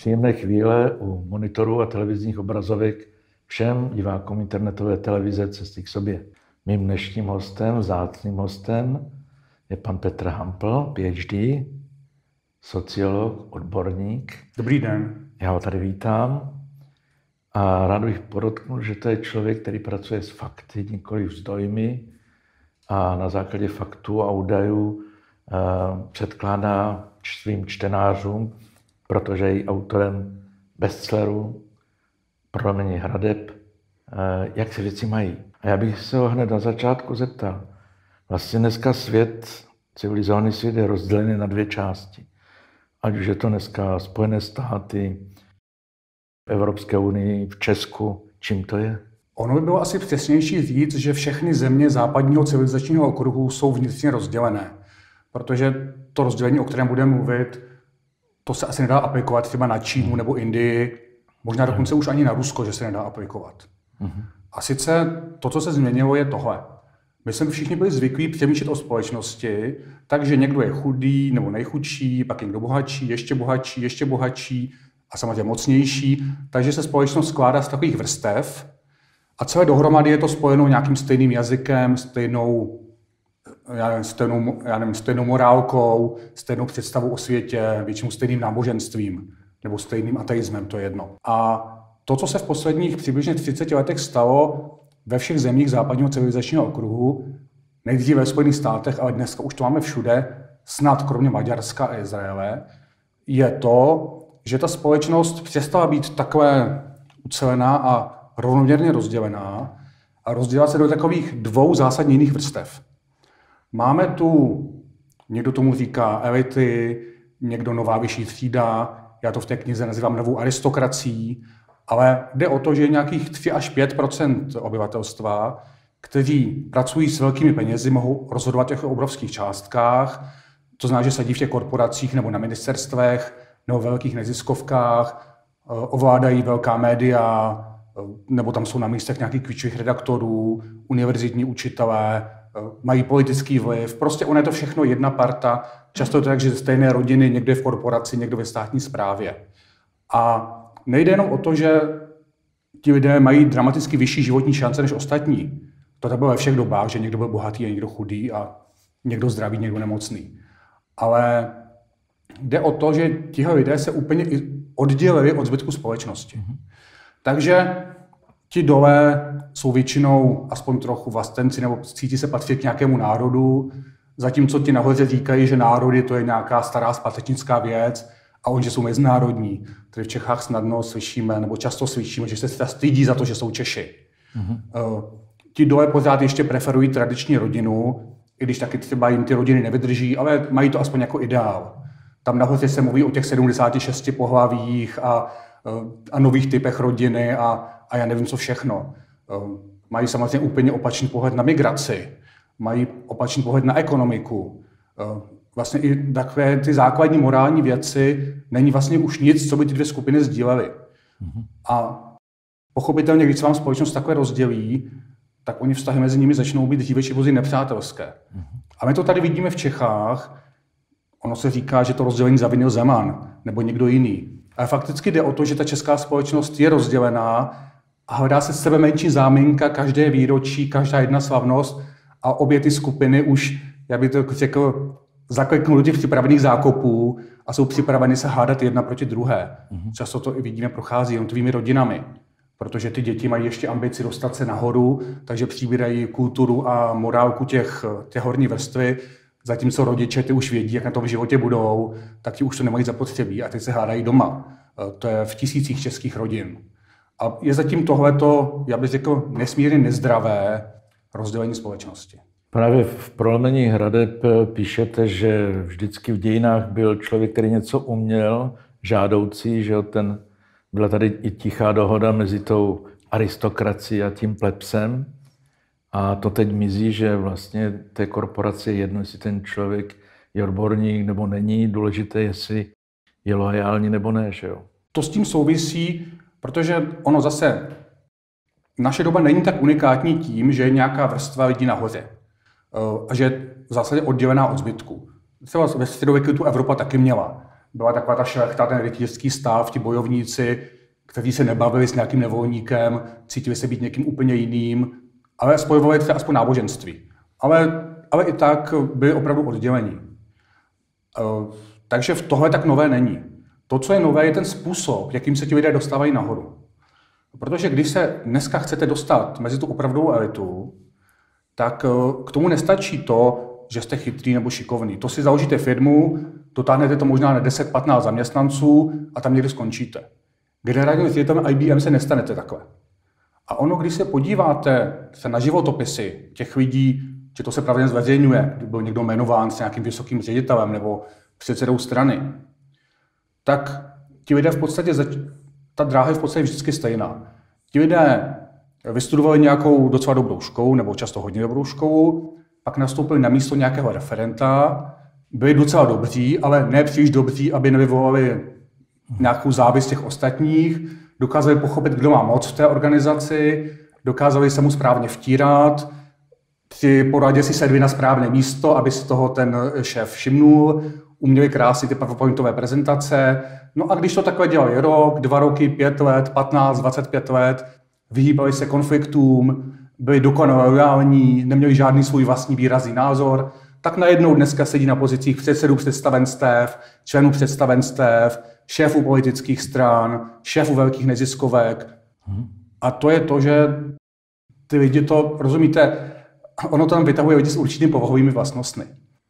Příjemné chvíle u monitorů a televizních obrazovek všem divákům internetové televize Cesty k sobě. Mým dnešním hostem, vzácným hostem, je pan Petr Hampl, PhD, sociolog, odborník. Dobrý den. Já ho tady vítám a rád bych podotknul, že to je člověk, který pracuje s fakty, nikoli s dojmy a na základě faktů a údajů předkládá svým čtenářům, protože je autorem bestselleru Prolomení hradeb, jak se věci mají. A já bych se ho hned na začátku zeptal. Vlastně dneska civilizovaný svět je rozdělený na dvě části. Ať už je to dneska Spojené státy, v Evropské unii, v Česku, čím to je? Ono by bylo asi přesnější říct, že všechny země západního civilizačního okruhu jsou vnitřně rozdělené. Protože to rozdělení, o kterém budeme mluvit, to se asi nedá aplikovat třeba na Čínu nebo Indii, možná dokonce už ani na Rusko, že se nedá aplikovat. A sice to, co se změnilo, je tohle. My jsme všichni byli zvyklí přemýšlet o společnosti, takže někdo je chudý nebo nejchudší, pak je někdo bohatší, ještě bohatší a samozřejmě mocnější. Takže se společnost skládá z takových vrstev a celé dohromady je to spojeno nějakým stejným jazykem, stejnou morálkou, stejnou představou o světě, většinou stejným náboženstvím nebo stejným ateismem, to je jedno. A to, co se v posledních přibližně 30 letech stalo ve všech zemích západního civilizačního okruhu, nejdříve ve Spojených státech, ale dneska už to máme všude, snad kromě Maďarska a Izraele, je to, že ta společnost přestala být takové ucelená a rovnoměrně rozdělená a rozdělila se do takových dvou zásadně jiných vrstev. Máme tu, někdo tomu říká elity, někdo nová vyšší třída, já to v té knize nazývám novou aristokracií, ale jde o to, že je nějakých 3 až 5 % obyvatelstva, kteří pracují s velkými penězi, mohou rozhodovat o obrovských částkách, to znamená, že sedí v těch korporacích nebo na ministerstvech nebo velkých neziskovkách, ovládají velká média, nebo tam jsou na místech nějakých klíčových redaktorů, univerzitní učitelé, mají politický vliv. Prostě ono je to všechno jedna parta. Často je to tak, že ze stejné rodiny, někdo je v korporaci, někdo ve státní správě. A nejde jenom o to, že ti lidé mají dramaticky vyšší životní šance než ostatní. To tak bylo ve všech dobách, že někdo byl bohatý a někdo chudý a někdo zdravý, někdo nemocný. Ale jde o to, že tihle lidé se úplně oddělili od zbytku společnosti. Takže ti dole jsou většinou aspoň trochu vlastenci nebo cítí se patřit k nějakému národu, zatímco ti nahoře říkají, že národy to je nějaká stará zpátečnická věc a oni, že jsou mezinárodní. Tady v Čechách snadno slyšíme, nebo často slyšíme, že se stydí za to, že jsou Češi. Ti dole pořád ještě preferují tradiční rodinu, i když taky třeba jim ty rodiny nevydrží, ale mají to aspoň jako ideál. Tam nahoře se mluví o těch 76 pohlavích a nových typech rodiny a já nevím, co všechno. Mají samozřejmě úplně opačný pohled na migraci, mají opačný pohled na ekonomiku. Vlastně i takové ty základní morální věci není vlastně už nic, co by ty dvě skupiny sdílely. A pochopitelně, když se vám společnost takhle rozdělí, tak oni vztahy mezi nimi začnou být dříve či později nepřátelské. A my to tady vidíme v Čechách. Ono se říká, že to rozdělení zavinil Zeman nebo někdo jiný. Ale fakticky jde o to, že ta česká společnost je rozdělená a hledá se sebe menší záminka každé výročí, každá jedna slavnost a obě ty skupiny už, já bych to řekl, zakleknou do těch připravených zákopů a jsou připraveny se hádat jedna proti druhé. Často to i vidíme, prochází jednotlivými rodinami, protože ty děti mají ještě ambici dostat se nahoru, takže přibírají kulturu a morálku těch horní vrstvy, zatímco rodiče ty už vědí, jak na tom v životě budou, tak ti už to nemají zapotřebí a teď se hádají doma. To je v tisících českých rodin. A je zatím tohleto, já bych řekl, nesmírně nezdravé rozdělení společnosti. Právě v Prolomení hradeb píšete, že vždycky v dějinách byl člověk, který něco uměl, žádoucí, že byla tady i tichá dohoda mezi tou aristokracií a tím plebsem. A to teď mizí, že vlastně té korporaci je jedno, jestli ten člověk je odborník nebo není, důležité, jestli je loajální nebo ne, že jo? To s tím souvisí, protože ono zase, naše doba není tak unikátní tím, že je nějaká vrstva lidí nahoře a že je v zásadě oddělená od zbytku. Třeba ve středověku tu Evropa taky měla. byla taková ta šlechta, ten rytířský stav, ti bojovníci, kteří se nebavili s nějakým nevolníkem, cítili se být někým úplně jiným, ale spojovali třeba aspoň náboženství. Ale i tak byli opravdu oddělení. Takže v tohle tak nové není. To, co je nové, je ten způsob, jakým se ti lidé dostávají nahoru. Protože když se dneska chcete dostat mezi tu opravdovou elitu, tak k tomu nestačí to, že jste chytrý nebo šikovný. To si založíte firmu, dotáhnete to možná na 10-15 zaměstnanců a tam někdy skončíte. Generálním ředitelem IBM se nestanete takhle. A ono, když se podíváte na životopisy těch lidí, že to se pravděpodobně zveřejňuje, kdy byl někdo jmenován s nějakým vysokým ředitelem nebo předsedou strany, tak ti lidé v podstatě, ta dráha je v podstatě vždycky stejná. Ti lidé vystudovali nějakou docela dobrou školu, nebo často hodně dobrou školu, pak nastoupili na místo nějakého referenta, byli docela dobří, ale ne příliš dobří, aby nevyvolali nějakou závist těch ostatních, dokázali pochopit, kdo má moc v té organizaci, dokázali se mu správně vtírat, při poradě si sedli na správné místo, aby si toho ten šéf všimnul, uměli krásy ty PowerPointové prezentace. No a když to takhle dělali rok, 2 roky, 5 let, 15, 25 let, vyhýbali se konfliktům, byli dokonale lojální, neměli žádný svůj vlastní výrazný názor, tak najednou dneska sedí na pozicích předsedů představenstev, členů představenstev, šéfů politických stran, šéfů velkých neziskovek. A to je to, že ty lidi to, rozumíte, ono tam vytahuje lidi s určitými povahovými vlastnostmi.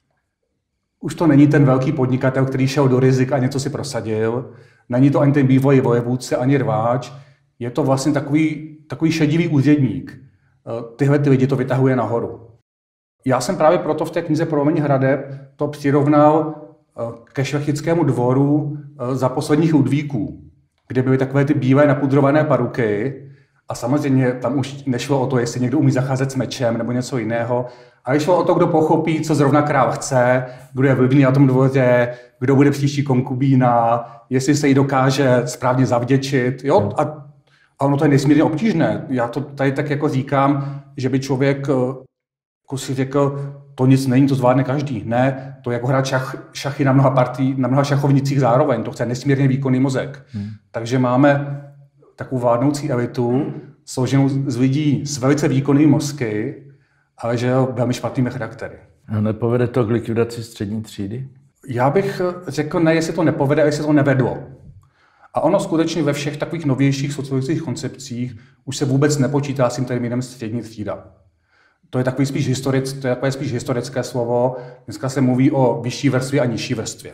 Už to není ten velký podnikatel, který šel do rizik a něco si prosadil. Není to ani ten bývalý vojevůdce, ani rváč. Je to vlastně takový šedivý úředník. Tyhle ty lidi to vytahuje nahoru. Já jsem právě proto v té knize Prolomení hradeb to přirovnal ke šlechtickému dvoru za posledních Ludvíků, kde byly takové ty bílé napudrované paruky. A samozřejmě tam už nešlo o to, jestli někdo umí zacházet s mečem nebo něco jiného, ale šlo o to, kdo pochopí, co zrovna král chce, kdo je vlivný na tom dvoře, kdo bude příští konkubína, jestli se jí dokáže správně zavděčit. Jo? A ono to je nesmírně obtížné. Já to tady tak jako říkám, že by člověk jako si řekl, to nic není, to zvládne každý. Ne, to je jako hrát šachy na mnoha šachovnicích zároveň. To chce nesmírně výkonný mozek. Takže máme takovou vládnoucí elitu, složenou z lidí s velice výkonnými mozky, ale že velmi špatnými charaktery. No, nepovede to k likvidaci střední třídy? Já bych řekl, ne, jestli to nepovede, ale jestli to nevedlo. A ono skutečně ve všech takových novějších sociologických koncepcích už se vůbec nepočítá s tím termínem střední třída. To je takové spíš historické slovo. Dneska se mluví o vyšší vrstvě a nižší vrstvě.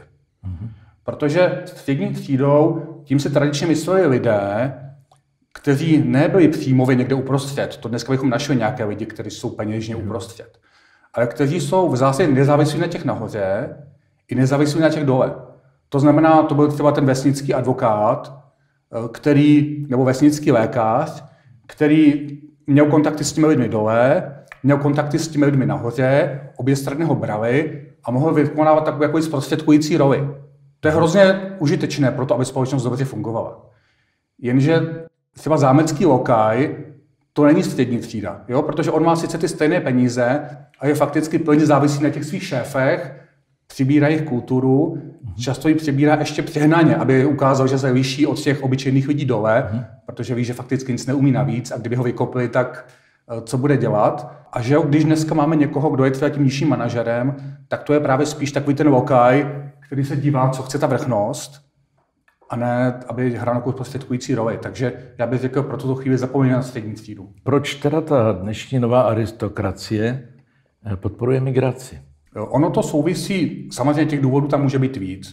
Protože střední třídou tím se tradičně mysleli lidé, kteří nebyli příjmově někde uprostřed. To dneska bychom našli nějaké lidi, kteří jsou peněžně uprostřed. Ale kteří jsou v zásadě nezávislí na těch nahoře i nezávislí na těch dole. To znamená, to byl třeba ten vesnický advokát, nebo vesnický lékař, který měl kontakty s těmi lidmi dole, měl kontakty s těmi lidmi nahoře, obě strany ho brali a mohl vykonávat takovou jako zprostředkující roli. To je hrozně užitečné pro to, aby společnost dobře fungovala. Jenže třeba zámecký lokaj, to není střední třída, jo? Protože on má sice ty stejné peníze a je fakticky plně závislý na těch svých šéfech, přibírá jejich kulturu, často ji přibírá ještě přehnaně, aby ukázal, že se liší od těch obyčejných lidí dole, protože ví, že fakticky nic neumí navíc a kdyby ho vykopli, tak co bude dělat. A že když dneska máme někoho, kdo je třeba tím nižším manažerem, tak to je právě spíš takový ten lokaj, který se dívá, co chce ta vrchnost, a ne, aby hrál nějakou prostředkující roli. Takže já bych řekl, pro tuto chvíli zapomněl na střední třídu. Proč teda ta dnešní nová aristokracie podporuje migraci? Ono to souvisí, samozřejmě těch důvodů tam může být víc,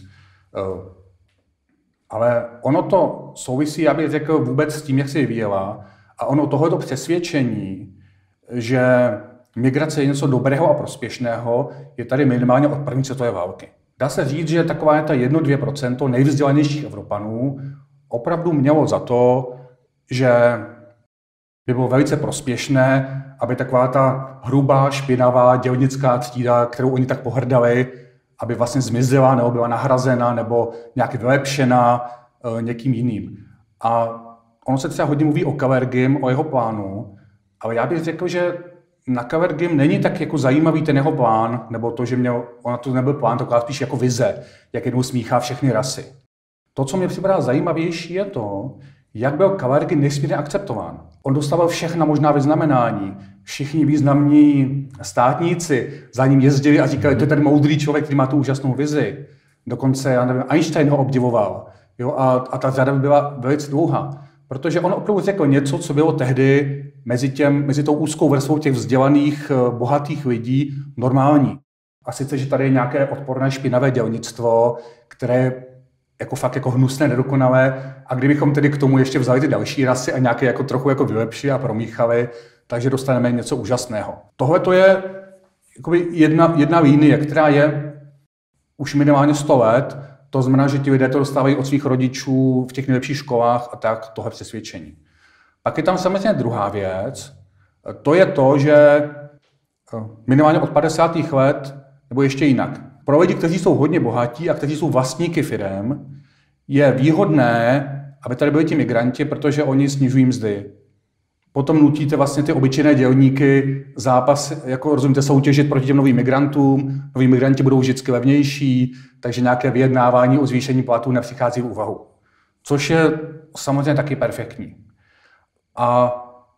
ale ono to souvisí, já bych řekl, vůbec s tím, jak se vyvíjela. A ono tohleto přesvědčení, že migrace je něco dobrého a prospěšného, je tady minimálně od první světové války. Dá se říct, že taková ta 1-2% nejvzdělanějších Evropanů opravdu mělo za to, že by bylo velice prospěšné, aby taková ta hrubá, špinavá, dělnická třída, kterou oni tak pohrdali, aby vlastně zmizela nebo byla nahrazena nebo nějak vylepšena někým jiným. A ono se třeba hodně mluví o Kalergim, o jeho plánu, ale já bych řekl, že na Kavergim není tak jako zajímavý ten jeho plán, nebo to, že ona to nebyl plán, to spíš jako vize, jak jednou smíchá všechny rasy. To, co mě připadá zajímavější, je to, jak byl Kavergim nesmírně akceptován. On dostával všechna možná vyznamenání. Všichni významní státníci za ním jezdili a říkali, to je ten moudrý člověk, který má tu úžasnou vizi. Dokonce, já nevím, Einstein ho obdivoval. Jo, a ta řada byla velice dlouhá. Protože on opravdu řekl něco, co bylo tehdy mezi tou úzkou vrstvou těch vzdělaných, bohatých lidí normální. A sice, že tady je nějaké odporné špinavé dělnictvo, které je jako fakt jako hnusné, nedokonalé. A kdybychom tedy k tomu ještě vzali ty další rasy a nějaké jako trochu jako vylepšili a promíchali, takže dostaneme něco úžasného. Tohle to je jedna linie, která je už minimálně 100 let. To znamená, že ti lidé to dostávají od svých rodičů v těch nejlepších školách a tak, tohle přesvědčení. Pak je tam samozřejmě druhá věc. To je to, že minimálně od 50. let, nebo ještě jinak, pro lidi, kteří jsou hodně bohatí a kteří jsou vlastníky firem, je výhodné, aby tady byli ti migranti, protože oni snižují mzdy. Potom nutíte vlastně ty obyčejné dělníky rozumíte, soutěžit proti těm novým migrantům. Noví migranti budou vždycky levnější, takže nějaké vyjednávání o zvýšení platů nepřichází v úvahu. Což je samozřejmě taky perfektní. A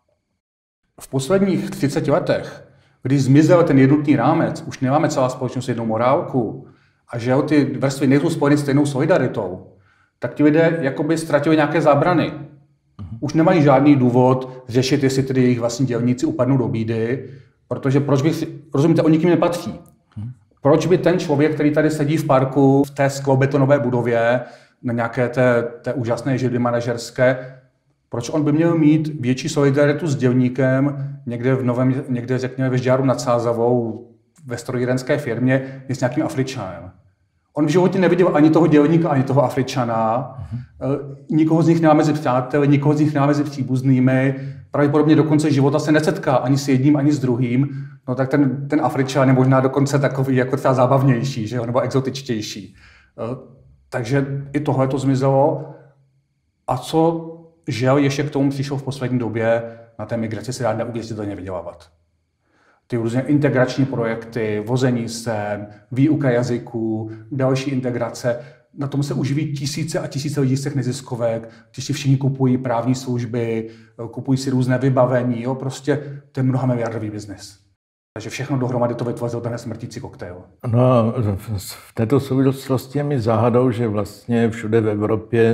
v posledních 30 letech, když zmizel ten jednotný rámec, už nemáme celá společnost jednou morálku a že ty vrstvy nejsou spojeny stejnou solidaritou, tak ti lidé jakoby ztratili nějaké zábrany. Už nemají žádný důvod řešit, jestli tedy jejich vlastní dělníci upadnou do bídy, protože rozumíte, oni nikým nepatří. Proč by ten člověk, který tady sedí v parku, v té sklobetonové budově, na nějaké té úžasné židli manažerské, proč on by měl mít větší solidaritu s dělníkem někde řekněme ve Žďáru nad Sázavou, ve strojírenské firmě, než s nějakým Afričanem? On v životě neviděl ani toho dělníka, ani toho Afričana. Nikoho z nich nemá mezi přáteli, nikoho z nich nemá mezi příbuznými. Pravděpodobně do konce života se nesetká ani s jedním, ani s druhým. No tak ten Afričan je možná dokonce takový jako třeba zábavnější, že jo? Nebo exotičtější. Takže i tohle to zmizelo. A co žel ještě k tomu přišlo v poslední době, na té migraci se dá neuvěřitelně vydělávat. Ty různé integrační projekty, vození sem, výuka jazyků, další integrace. Na tom se uživí tisíce a tisíce lidí z těch neziskovek, když si všichni kupují právní služby, kupují si různé vybavení, jo, prostě to je mnohamiliardový biznis. Takže všechno dohromady to vytvořil ten smrtící koktejl. No, v této souvislosti je mi záhadou, že vlastně všude v Evropě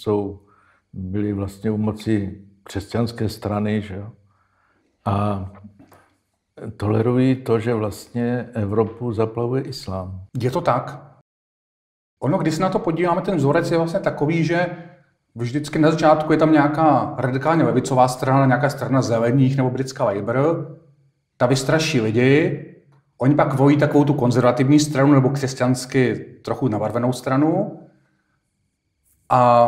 byly vlastně u moci křesťanské strany, že jo? A tolerují to, že vlastně Evropu zaplavuje islám. Je to tak. Ono, když se na to podíváme, ten vzorec je vlastně takový, že vždycky na začátku je tam nějaká radikálně levicová strana, nějaká strana zelených nebo britská Labour, ta vystraší lidi, oni pak volí takovou tu konzervativní stranu nebo křesťansky trochu nabarvenou stranu a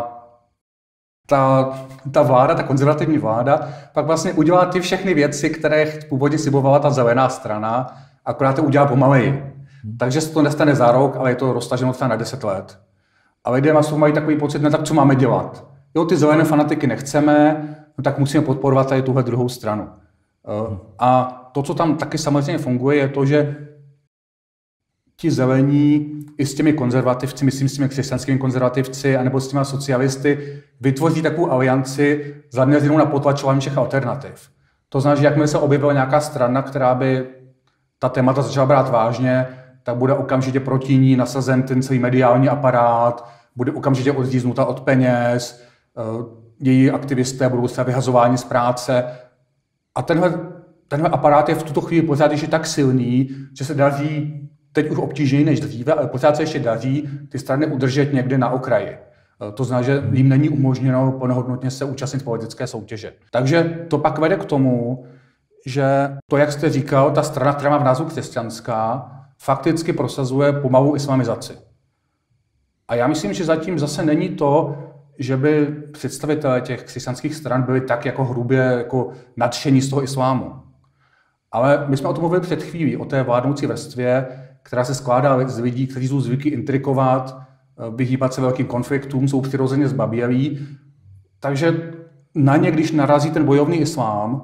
ta vláda, ta konzervativní vláda, pak vlastně udělá ty všechny věci, které původně slibovala ta zelená strana, akorát to udělá pomaleji. Takže se to nestane za rok, ale je to roztaženo třeba na 10 let. A lidé mají takový pocit, tak co máme dělat? Jo, ty zelené fanatiky nechceme, no tak musíme podporovat tady tuhle druhou stranu. A to, co tam taky samozřejmě funguje, je to, že ti zelení i s těmi konzervativci, myslím s těmi křesťanskými konzervativci, anebo s těmi socialisty, vytvoří takovou alianci zaměřenou na potlačování všech alternativ. To znamená, že jakmile se objevila nějaká strana, která by ta témata začala brát vážně, tak bude okamžitě proti ní nasazen ten celý mediální aparát, bude okamžitě odříznuta od peněz, její aktivisté budou se vyhazováni z práce. A tenhle aparát je v tuto chvíli pořád ještě tak silný, že se daří teď už obtížněji než dříve, ale pořád se ještě daří ty strany udržet někde na okraji. To znamená, že jim není umožněno plnohodnotně se účastnit politické soutěže. Takže to pak vede k tomu, že to, jak jste říkal, ta strana, která má v názvu křesťanská, fakticky prosazuje pomalou islamizaci. A já myslím, že zatím zase není to, že by představitelé těch křesťanských stran byli tak jako hrubě jako nadšení z toho islámu. Ale my jsme o tom mluvili před chvílí, o té vládnoucí vrstvě, která se skládá z lidí, kteří jsou zvyklí intrikovat, vyhýbat se velkým konfliktům, jsou přirozeně zbabělí. Takže na ně, když narazí ten bojovný islám,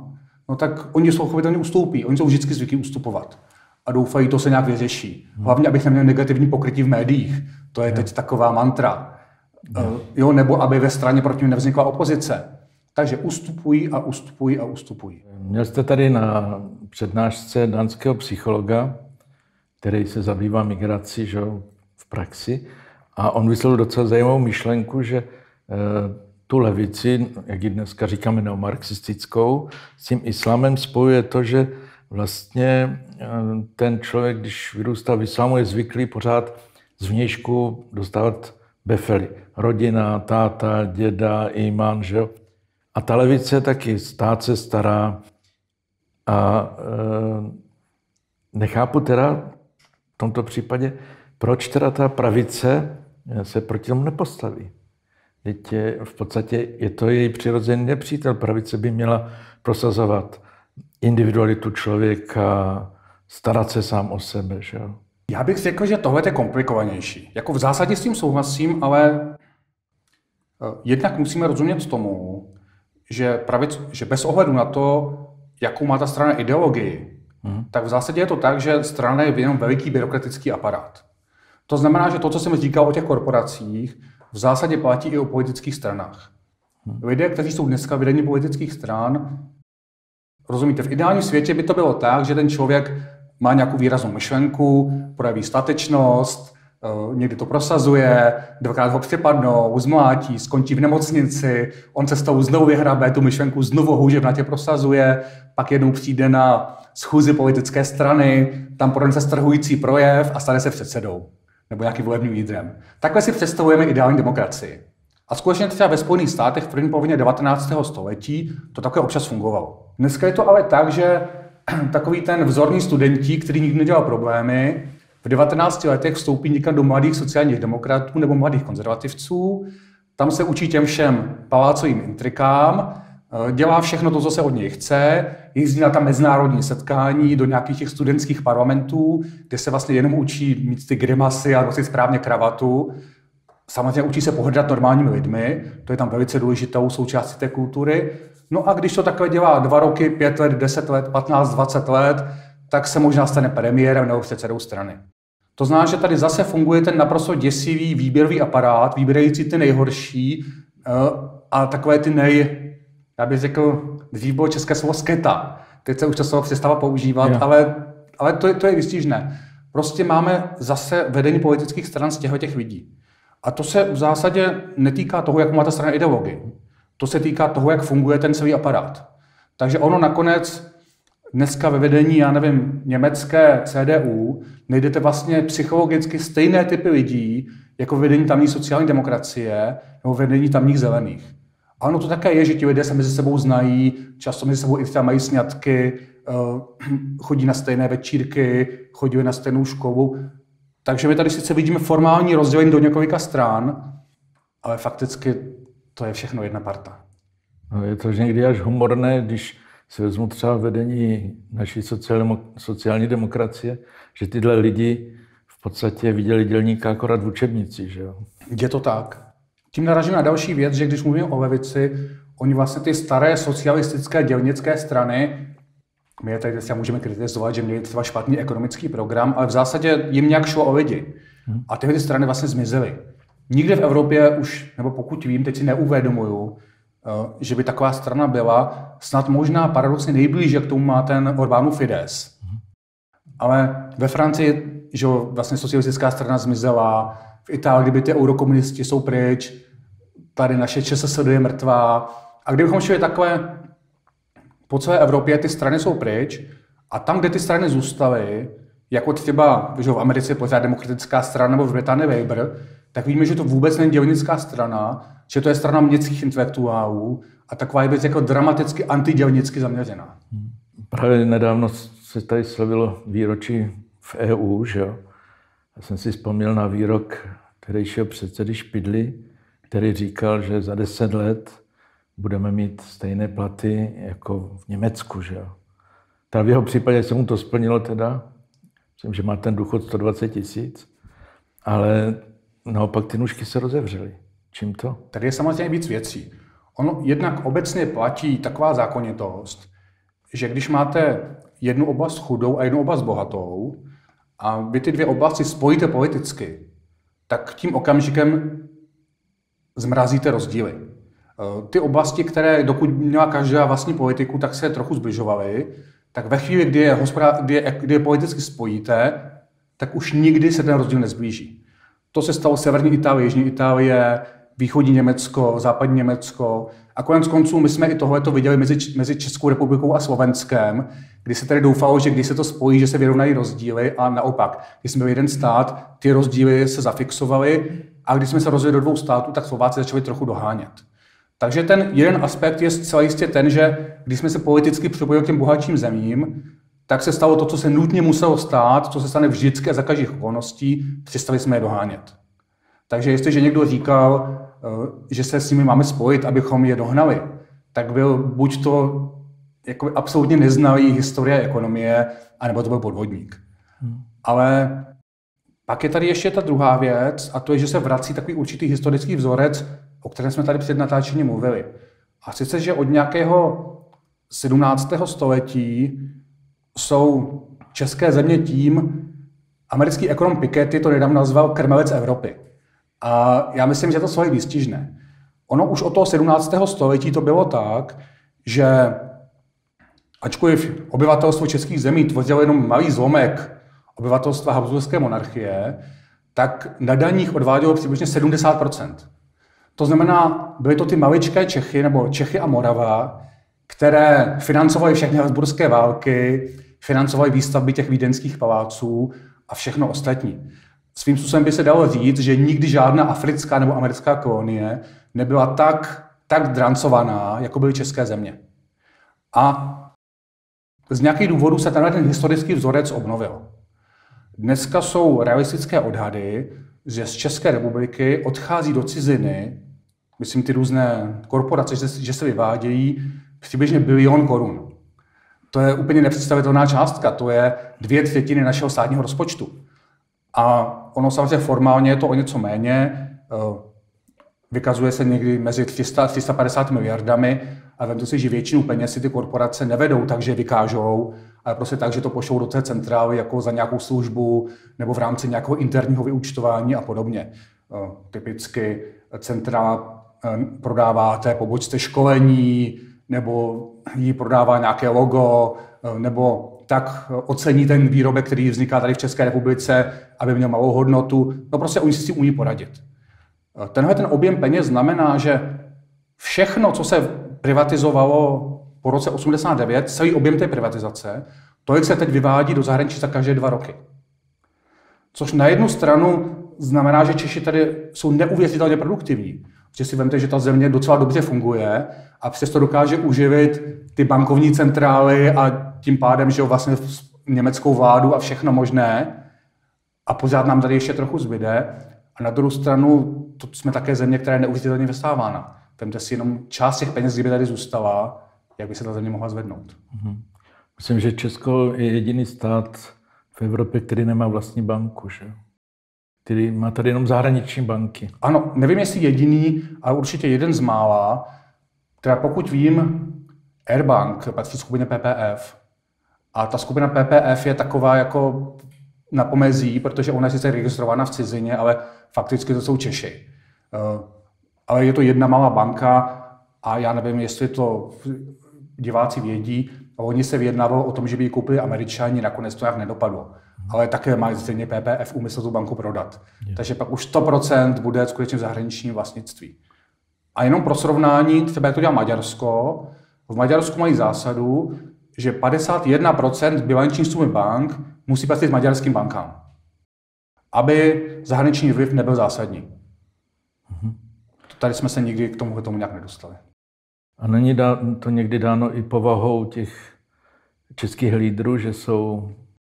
no tak oni jsou pochopitelně ustoupí. Oni jsou vždycky zvyklí ustupovat. A doufají, to se nějak vyřeší. Hlavně, abych neměl negativní pokrytí v médiích. To je teď taková mantra. Jo, nebo aby ve straně proti nim nevznikla opozice. Takže ustupují a ustupují a ustupují. Měl jste tady na přednášce dánského psychologa, který se zabývá migrací, že, v praxi. A on vyslovil docela zajímavou myšlenku, že tu levici, jak ji dneska říkáme neomarxistickou, s tím islámem spojuje to, že vlastně ten člověk, když vyrůstal v islámu, je zvyklý pořád zvnějšku dostávat befely. Rodina, táta, děda, imán, že jo. A ta levice taky stát se stará. A nechápu teda v tomto případě, proč teda ta pravice se proti tomu nepostaví. V podstatě je to její přirozený nepřítel. Pravice by měla prosazovat individualitu člověka, starat se sám o sebe. Že jo? Já bych řekl, že tohle je komplikovanější. Jako v zásadě s tím souhlasím, ale jednak musíme rozumět tomu, že bez ohledu na to, jakou má ta strana ideologii, tak v zásadě je to tak, že strana je jenom veliký byrokratický aparát. To znamená, že to, co jsem říkal o těch korporacích, v zásadě platí i o politických stranách. Lidé, kteří jsou dneska vedení politických stran, rozumíte, v ideálním světě by to bylo tak, že ten člověk má nějakou výraznou myšlenku, projeví statečnost, někdy to prosazuje, dvakrát ho připadnou, zmlátí, skončí v nemocnici, on se s tou znovu vyhrabe, tu myšlenku znovu houževnatě prosazuje, pak jednou přijde na schůzi politické strany, tam pronese strhující projev a stane se předsedou nebo nějakým volebním lídrem. Takhle si představujeme ideální demokracii. A skutečně třeba ve Spojených státech v první polovině 19. století to takhle občas fungovalo. Dneska je to ale tak, že takový ten vzorný studentík, který nikdy nedělal problémy, v 19 letech vstoupí někam do mladých sociálních demokratů nebo mladých konzervativců, tam se učí těm všem palácovým intrikám, dělá všechno to, co se od něj chce, jezdí na ta mezinárodní setkání do nějakých těch studentských parlamentů, kde se vlastně jenom učí mít ty grimasy a nosit správně kravatu. Samozřejmě učí se pohrdat normálními lidmi, to je tam velice důležitou součástí té kultury. No a když to takhle dělá 2 roky, 5 let, 10 let, 15, 20 let, tak se možná stane premiérem nebo předsedou strany. To znamená, že tady zase funguje ten naprosto děsivý výběrový aparát, vybírající ty nejhorší a takové ty já bych řekl, dřív bylo české slovo sketa. Teď se už to slovo přestává používat, ale to je výstižné. Prostě máme zase vedení politických stran z těch lidí. A to se v zásadě netýká toho, jak má ta strana ideologii. To se týká toho, jak funguje ten celý aparát. Takže ono nakonec dneska ve vedení, já nevím, německé CDU najdete vlastně psychologicky stejné typy lidí, jako vedení tamní sociální demokracie nebo vedení tamních zelených. A ono to také je, že ti lidé se mezi sebou znají, často mezi sebou i třeba mají sňatky, chodí na stejné večírky, chodí na stejnou školu. Takže my tady sice vidíme formální rozdělení do několika stran, ale fakticky to je všechno jedna parta. No, je to někdy až humorné, když si vezmu třeba vedení naší sociální demokracie, že tyhle lidi v podstatě viděli dělníka akorát v učebnici, že jo? Je to tak. Tím naražím na další věc, že když mluvím o levici, oni vlastně ty staré socialistické dělnické strany, my je tady třeba můžeme kritizovat, že měli třeba špatný ekonomický program, ale v zásadě jim nějak šlo o lidi. A tyhle strany vlastně zmizely. Nikde v Evropě už, nebo pokud vím, teď si neuvědomuju, že by taková strana byla, snad možná paradoxně nejblíže k tomu má ten Orbánův Fidesz. Ale ve Francii, že vlastně socialistická strana zmizela, v Itálii, kdyby ty eurokomunisti jsou pryč, tady naše ČSSD je mrtvá. A kdybychom šli takhle po celé Evropě, ty strany jsou pryč a tam, kde ty strany zůstaly, jako třeba že v Americe pořád demokratická strana nebo v Británii Labour, tak víme, že to vůbec není dělnická strana, že to je strana městských intelektuálů a taková je věc jako dramaticky antidělnicky zaměřená. Právě nedávno se tady slavilo výročí v EU, že jo? Já jsem si vzpomněl na výrok tehdejšího předsedy Špidly, který říkal, že za 10 let budeme mít stejné platy jako v Německu, že jo. V jeho případě se mu to splnilo teda, myslím, že má ten důchod 120 000, ale naopak ty nůžky se rozevřely. Čím to? Tady je samozřejmě víc věcí. Ono jednak obecně platí taková zákonitost, že když máte jednu oblast chudou a jednu oblast bohatou a vy ty dvě oblasti spojíte politicky, tak tím okamžikem zmrazíte rozdíly. Ty oblasti, které dokud měla každá vlastní politiku, tak se trochu zbližovaly, tak ve chvíli, kdy je politicky spojíte, tak už nikdy se ten rozdíl nezblíží. To se stalo severní Itálie, jižní Itálie, východní Německo, západní Německo. A konec konců my jsme i tohleto viděli mezi Českou republikou a Slovenskem, kdy se tady doufalo, že když se to spojí, že se vyrovnají rozdíly a naopak. Když jsme byli jeden stát, ty rozdíly se zafixovaly a když jsme se rozdělili do dvou států, tak Slováci začali trochu dohánět. Takže ten jeden aspekt je zcela jistě ten, že když jsme se politicky připojili k těm bohatším zemím, tak se stalo to, co se nutně muselo stát, co se stane vždycky a za každých okolností, přestali jsme je dohánět. Takže jestliže někdo říkal, že se s nimi máme spojit, abychom je dohnali, tak byl buď to jako absolutně neznalý historie ekonomie, anebo to byl podvodník. Ale pak je tady ještě ta druhá věc, a to je, že se vrací takový určitý historický vzorec, o kterém jsme tady před natáčením mluvili. A sice, že od nějakého 17. století jsou české země tím, americký ekonom Piketty to nedávno nazval krmelec Evropy. A já myslím, že to slovo je výstižné. Ono už od toho 17. století to bylo tak, že ačkoliv obyvatelstvo českých zemí tvořilo jenom malý zlomek obyvatelstva habsburské monarchie, tak na daních odvádělo přibližně 70%. To znamená, byly to ty maličké Čechy, nebo Čechy a Morava, které financovaly všechny habsburské války, financovaly výstavby těch vídeňských paláců a všechno ostatní. Svým způsobem by se dalo říct, že nikdy žádná africká nebo americká kolonie nebyla tak drancovaná, jako byly české země. A z nějakých důvodů se ten historický vzorec obnovil. Dneska jsou realistické odhady, že z České republiky odchází do ciziny, myslím ty různé korporace, že se vyvádějí přibližně 1 bilion korun. To je úplně nepředstavitelná částka, to je 2/3 našeho státního rozpočtu. A ono samozřejmě formálně je to o něco méně, vykazuje se někdy mezi 300 a 350 miliardami a vemte si, že většinu peněz si ty korporace nevedou tak, že je vykážou, ale prostě tak, že to pošlou do té centrály jako za nějakou službu nebo v rámci nějakého interního vyúčtování a podobně. Typicky centrála prodává té pobočce školení, nebo jí prodává nějaké logo, nebo tak ocení ten výrobek, který vzniká tady v České republice, aby měl malou hodnotu. No prostě oni si s tím umí poradit. Tenhle ten objem peněz znamená, že všechno, co se privatizovalo po roce 89, celý objem té privatizace, tolik se teď vyvádí do zahraničí za každé 2 roky. Což na jednu stranu znamená, že Češi tady jsou neuvěřitelně produktivní. Protože si vemte, že ta země docela dobře funguje a přesto dokáže uživit ty bankovní centrály a tím pádem, že vlastně německou vládu a všechno možné. A pořád nám tady ještě trochu zbyde. A na druhou stranu to jsme také země, která je neuvěřitelně vystávána. Vemte si jenom část těch peněz, kdyby tady zůstala, jak by se ta země mohla zvednout. Myslím, že Česko je jediný stát v Evropě, který nemá vlastní banku, že? Který má tady jenom zahraniční banky. Ano, nevím, jestli jediný, ale určitě jeden z mála. Teda pokud vím, Airbank patří skupině PPF. A ta skupina PPF je taková jako na pomezí, protože ona je sice registrována v cizině, ale fakticky to jsou Češi. Ale je to jedna malá banka a já nevím, jestli to diváci vědí. Oni se vyjednávalo o tom, že by ji koupili Američani, nakonec to jak nedopadlo. Ale také má zřejmě PPF úmysl tu banku prodat. Takže pak už 100% bude skutečně v zahraničním vlastnictví. A jenom pro srovnání, třeba jak to dělá Maďarsko, v Maďarsku mají zásadu, že 51% bilanční sumy bank musí patřit maďarským bankám, aby zahraniční vliv nebyl zásadní. Tady jsme se nikdy k tomu nějak nedostali. A není to někdy dáno i povahou těch českých lídrů, že jsou,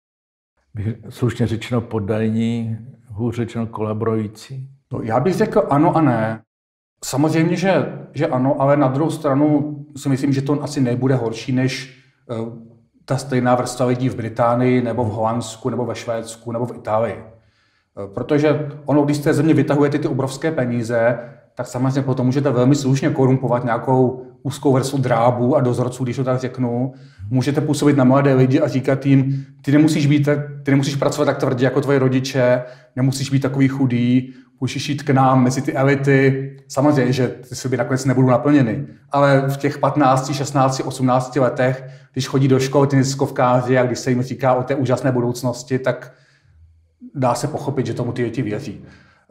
slušně řečeno, poddajní, hůř řečeno kolaborující? No, já bych řekl ano a ne. Samozřejmě, že ano, ale na druhou stranu si myslím, že to asi nebude horší než ta stejná vrstva lidí v Británii, nebo v Holandsku, nebo ve Švédsku, nebo v Itálii. Protože ono, když z té země vytahujete ty obrovské peníze, tak samozřejmě potom můžete velmi slušně korumpovat nějakou úzkou vrstvu drábů a dozorců, když to tak řeknu. Můžete působit na mladé lidi a říkat jim, ty nemusíš pracovat tak tvrdě jako tvoji rodiče, nemusíš být takový chudý, můžeš jít k nám mezi ty elity. Samozřejmě, že ty sliby nakonec nebudou naplněny, ale v těch 15, 16, 18 letech, když chodí do školy ty neziskovkáři a když se jim říká o té úžasné budoucnosti, tak dá se pochopit, že tomu ty děti věří.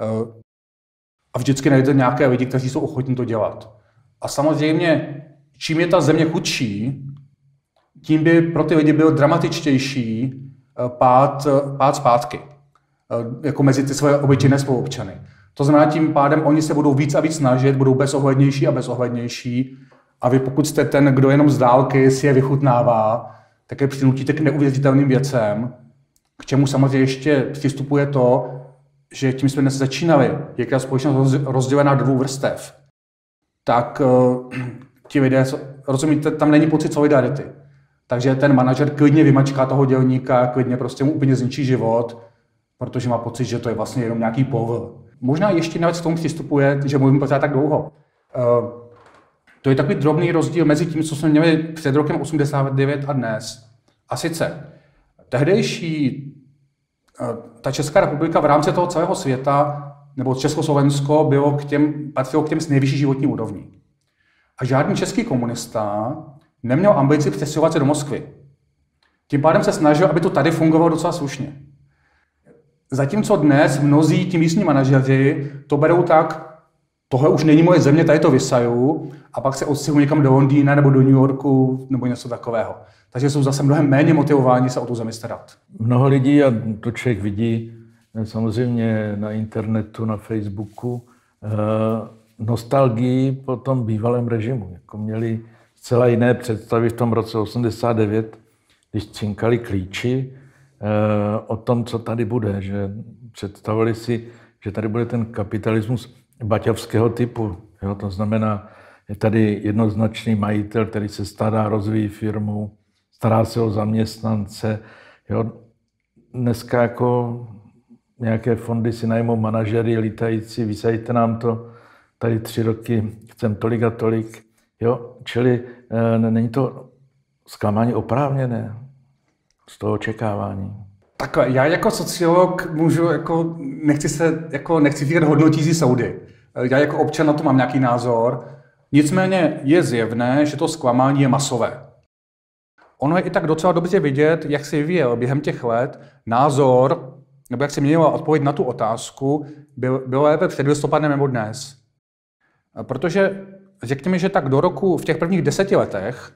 A vždycky najdete nějaké lidi, kteří jsou ochotní to dělat. A samozřejmě, čím je ta země chudší, tím by pro ty lidi byl dramatičtější pád zpátky, jako mezi ty své obyčejné spoluobčany. To znamená, tím pádem oni se budou víc a víc snažit, budou bezohlednější a bezohlednější. A vy, pokud jste ten, kdo jenom z dálky si je vychutnává, tak je přinutíte k neuvěřitelným věcem, k čemu samozřejmě ještě přistupuje to, že tím jsme dnes začínali, jak je společnost rozdělená do dvou vrstev, tak ti lidé, rozumíte, tam není pocit solidarity. Takže ten manažer klidně vymačká toho dělníka, klidně prostě mu úplně zničí život, protože má pocit, že to je vlastně jenom nějaký povl. Možná ještě navíc k tomu přistupuje, že mluvím pořád tak dlouho. To je takový drobný rozdíl mezi tím, co jsme měli před rokem 89 a dnes. A sice tehdejší ta Česká republika v rámci toho celého světa, nebo Československo, patřilo k těm s nejvyšší životní úrovní. A žádný český komunista neměl ambici přestěhovat se do Moskvy. Tím pádem se snažil, aby to tady fungovalo docela slušně. Zatímco dnes mnozí ti místní manažeři to berou tak, tohle už není moje země, tady to vysaju, a pak se odstěhují někam do Londýna nebo do New Yorku nebo něco takového. Takže jsou zase mnohem méně motivováni se o tu zemi starat. Mnoho lidí, a to člověk vidí samozřejmě na internetu, na Facebooku, nostalgii po tom bývalém režimu. Jako měli zcela jiné představy v tom roce 89, když cinkali klíči o tom, co tady bude. Že představili si, že tady bude ten kapitalismus baťovského typu. Jo? To znamená, je tady jednoznačný majitel, který se stará, rozvíjí firmu, stará se o zaměstnance. Jo? Dneska jako nějaké fondy si najmou manažery lítající, vysajte nám to, tady 3 roky, chcem tolik a tolik. Jo? Čili není to zklamání oprávněné z toho očekávání. Tak já jako sociolog můžu, nechci říkat hodnotící soudy. Já jako občan na to mám nějaký názor. Nicméně je zjevné, že to zklamání je masové. Ono je i tak docela dobře vidět, jak se vyvíjel během těch let názor, nebo jak se měnila odpověď na tu otázku, bylo lépe před listopadem nebo dnes. Protože řekněme, že tak do roku, v těch prvních 10 letech,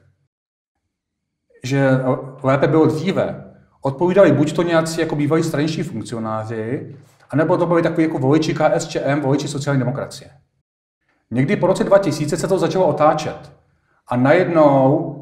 že lépe bylo dříve, odpovídali buď to nějací jako bývalí straničtí funkcionáři, anebo to byli takový jako voliči KSČM, voliči sociální demokracie. Někdy po roce 2000 se to začalo otáčet. A najednou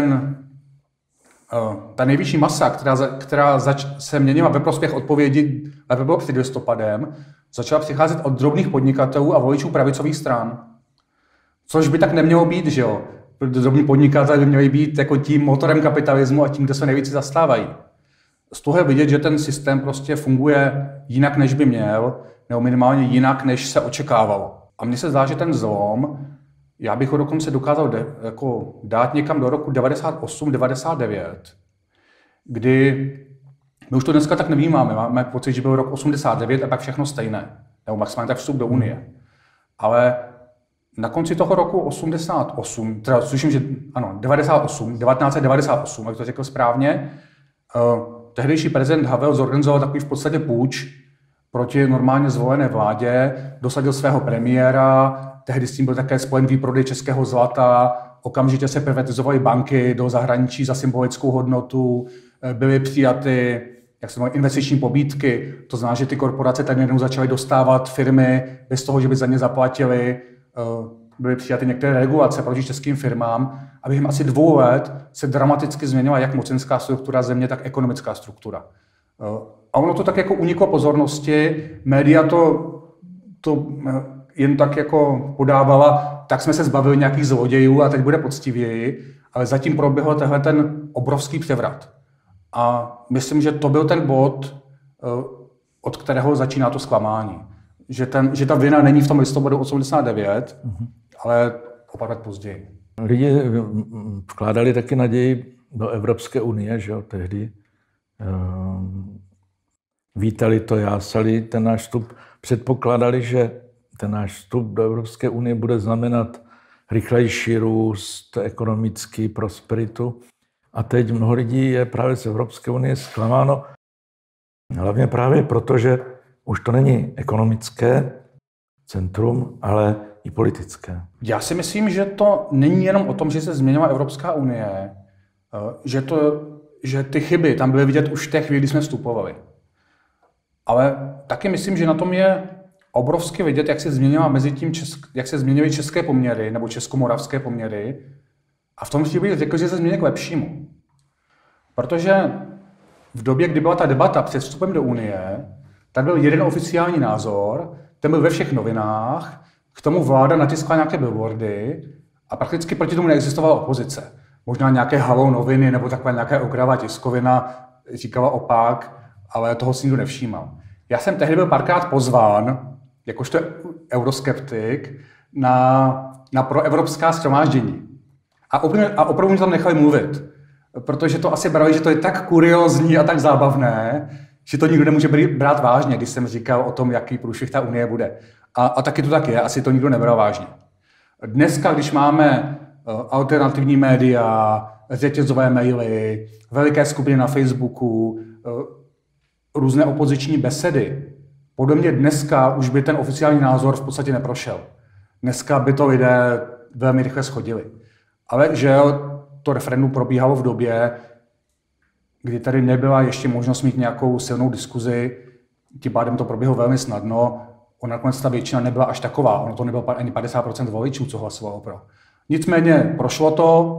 ta nejvyšší masa, která se měnila ve prospěch odpovědi lépe bylo před listopadem, začala přicházet od drobných podnikatelů a voličů pravicových stran. Což by tak nemělo být, že jo? Drobní podnikatelé by měli být jako tím motorem kapitalismu a tím, kde se nejvíce zastávají. Z toho je vidět, že ten systém prostě funguje jinak, než by měl, nebo minimálně jinak, než se očekávalo. A mně se zdá, že ten zlom, já bych ho dokonce dokázal dát někam do roku 98-99, kdy my už to dneska tak nevnímáme. Máme pocit, že byl rok 89 a pak všechno stejné. Nebo maximálně tak vstup do Unie. Ale na konci toho roku 88, teda slyším, že ano, 1998, jak to řekl správně, tehdejší prezident Havel zorganizoval takový v podstatě púč proti normálně zvolené vládě, dosadil svého premiéra, tehdy s tím byl také spojen výprodej českého zlata, okamžitě se privatizovaly banky do zahraničí za symbolickou hodnotu, byly přijaty investiční pobídky, to znamená, že ty korporace tady jednou začaly dostávat firmy bez toho, že by za ně zaplatili, byly přijaty některé regulace proti českým firmám a během asi 2 let se dramaticky změnila jak mocenská struktura země, tak ekonomická struktura. A ono to tak jako uniklo pozornosti, média to jen tak jako podávala, tak jsme se zbavili nějakých zlodějů a teď bude poctivěji, ale zatím proběhl tenhle ten obrovský převrat. A myslím, že to byl ten bod, od kterého začíná to zklamání. Že ta vina není v tom listopadu 89, ale opravdu později. Lidi vkládali taky naději do Evropské unie, že jo, tehdy. Vítali to, jásali ten náš vstup. Předpokládali, že ten náš vstup do Evropské unie bude znamenat rychlejší růst, ekonomický prosperitu. A teď mnoho lidí je právě z Evropské unie zklamáno. Hlavně právě proto, že už to není ekonomické centrum, ale i politické. Já si myslím, že to není jenom o tom, že se změnila Evropská unie, že ty chyby tam byly vidět už v té chvíli, kdy jsme vstupovali. Ale taky myslím, že na tom je obrovsky vidět, jak se změnily české poměry nebo českomoravské poměry. A v tom bych řekl, že se změnily k lepšímu. Protože v době, kdy byla ta debata před vstupem do Unie, tak byl jeden oficiální názor, ten byl ve všech novinách, k tomu vláda natiskla nějaké billboardy a prakticky proti tomu neexistovala opozice. Možná nějaké Haló noviny nebo taková nějaká okrajová tiskovina říkala opak, ale toho si nikdo nevšímal. Já jsem tehdy byl párkrát pozván, jakožto euroskeptik, na proevropská shromáždění. A opravdu mě tam nechali mluvit, protože to asi brali, že to je tak kuriózní a tak zábavné, že to nikdo nemůže brát vážně, když jsem říkal o tom, jaký průšvih ta Unie bude. A taky to tak je, asi to nikdo nebral vážně. Dneska, když máme alternativní média, řetězové maily, veliké skupiny na Facebooku, různé opoziční besedy, podle mě dneska už by ten oficiální názor v podstatě neprošel. Dneska by to lidé velmi rychle shodili. Ale že to referendum probíhalo v době, kdy tady nebyla ještě možnost mít nějakou silnou diskuzi, tím pádem to proběhlo velmi snadno. Nakonec ta většina nebyla až taková, ono to nebylo ani 50% voličů, co hlasovalo pro. Nicméně prošlo to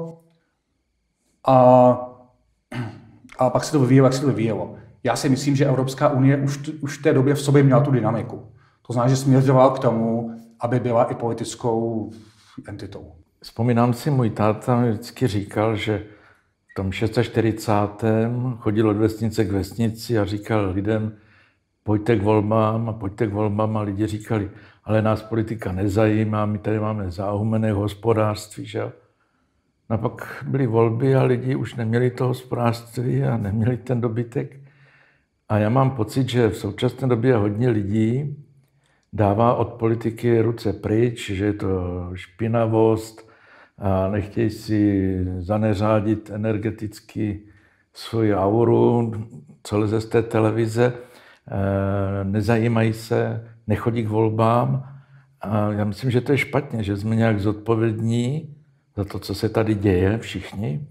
a pak se to vyvíjelo, jak se to vyvíjelo. Já si myslím, že Evropská unie už v té době v sobě měla tu dynamiku. To znamená, že směřovala k tomu, aby byla i politickou entitou. Vzpomínám si, můj táta mi vždycky říkal, že v tom 46. chodil od vesnice k vesnici a říkal lidem, pojďte k volbám a lidi říkali, ale nás politika nezajímá, my tady máme zahumené hospodářství, že jo. No a pak byly volby a lidi už neměli to hospodářství a neměli ten dobytek. A já mám pocit, že v současné době hodně lidí dává od politiky ruce pryč, že je to špinavost a nechtějí si zaneřádit energeticky svoji auru, co leze z té televize, nezajímají se, nechodí k volbám. A já myslím, že to je špatně, že jsme nějak zodpovědní za to, co se tady děje, všichni.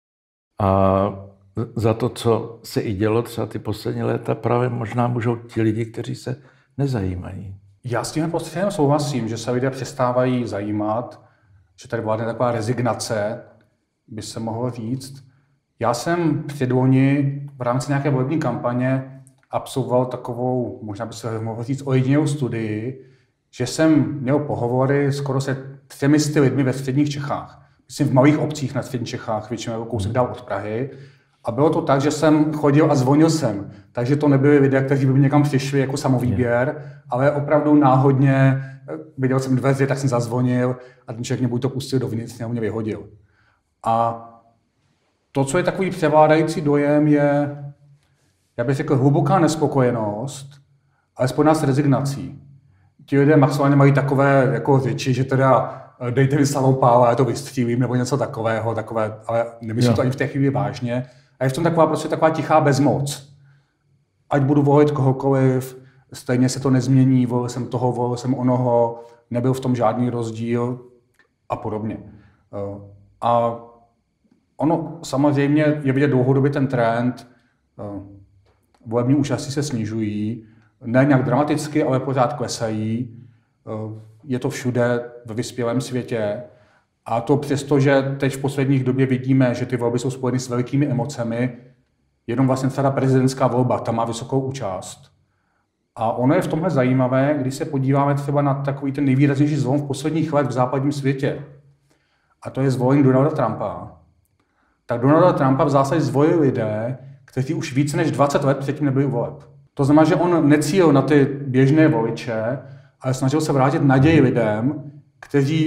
A za to, co se i dělo třeba ty poslední léta, právě možná můžou ti lidi, kteří se nezajímají. Já s tím prostě souhlasím, že se lidé přestávají zajímat, že tady vládne taková rezignace, by se mohlo říct. Já jsem předloni v rámci nějaké volební kampaně absolvoval takovou, možná by se mohlo říct, ojedinělou studii, že jsem měl pohovory skoro se 300 lidmi ve středních Čechách. Myslím v malých obcích na středních Čechách, většinou kousek dál od Prahy. A bylo to tak, že jsem chodil a zvonil jsem. Takže to nebyli lidé, kteří by někam přišli jako samovýběr, ale opravdu náhodně, viděl jsem dveře, tak jsem zazvonil a ten člověk mě buď to pustil dovnitř, nebo mě vyhodil. A to, co je takový převládající dojem, je, já bych řekl, hluboká nespokojenost, ale spojená s rezignací. Ti lidé maximálně mají takové jako řeči, že teda dejte mi samopál a já to vystřílím, nebo něco takového, ale nemyslím to ani v té chvíli vážně. A je v tom taková tichá bezmoc. Ať budu volit kohokoliv, stejně se to nezmění, volil jsem toho, volil jsem onoho, nebyl v tom žádný rozdíl a podobně. A ono samozřejmě je vidět dlouhodobě ten trend, volební účasti se snižují, ne nějak dramaticky, ale pořád klesají. Je to všude ve vyspělém světě. A to přesto, že teď v posledních době vidíme, že ty volby jsou spojeny s velikými emocemi, jenom vlastně ta prezidentská volba, ta má vysokou účast. A ono je v tomhle zajímavé, když se podíváme třeba na takový ten nejvýraznější zvon v posledních let v západním světě. A to je zvolení Donalda Trumpa. Tak Donalda Trumpa v zásadě zvolili lidé, kteří už více než 20 let předtím nebyli u voleb. To znamená, že on necílil na ty běžné voliče, ale snažil se vrátit naději lidem, kteří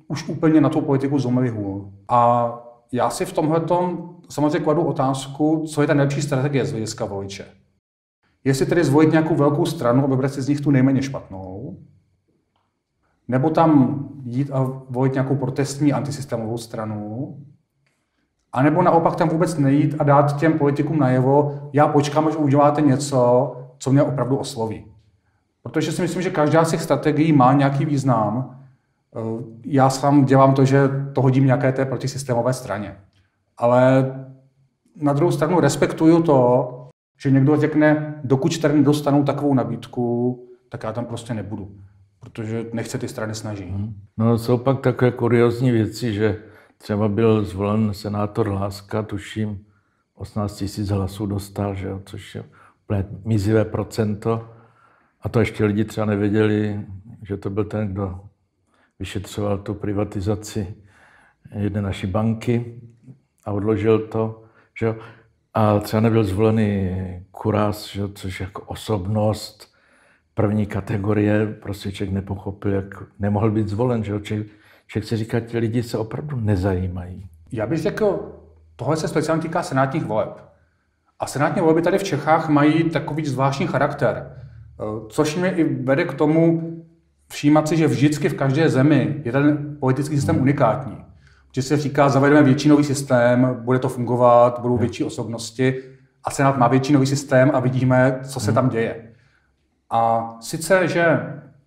už úplně na tu politiku zlomový hůl. A já si v tomhletom samozřejmě kladu otázku, co je ta nejlepší strategie z hlediska voliče. Jestli tedy zvolit nějakou velkou stranu a vybrat si z nich tu nejméně špatnou, nebo tam jít a volit nějakou protestní antisystémovou stranu, a nebo naopak tam vůbec nejít a dát těm politikům najevo, já počkám, až uděláte něco, co mě opravdu osloví. Protože si myslím, že každá z těch strategií má nějaký význam. Já sám dělám to, že to hodím nějaké té protisystémové straně. Ale na druhou stranu respektuju to, že někdo řekne, dokud tady nedostanou takovou nabídku, tak já tam prostě nebudu. Protože nechce ty strany snaží. No jsou pak takové kuriózní věci, že třeba byl zvolen senátor Láska, tuším, 18 000 hlasů dostal, že jo, což je úplně mizivé procento. A to ještě lidi třeba nevěděli, že to byl ten, kdo vyšetřoval tu privatizaci jedné naší banky a odložil to, že jo. A třeba nebyl zvolený Kuras, že jo, což jako osobnost první kategorie, prostě člověk nepochopil, jak nemohl být zvolen, že jo. Člověk si říká, ti lidi se opravdu nezajímají. Já bych řekl, tohle se speciálně týká senátních voleb. A senátní volby tady v Čechách mají takový zvláštní charakter, což mě i vede k tomu všímat si, že vždycky v každé zemi je ten politický systém unikátní. Že se říká, zavedeme většinový systém, bude to fungovat, budou větší osobnosti a senát má většinový systém a vidíme, co se tam děje. A sice, že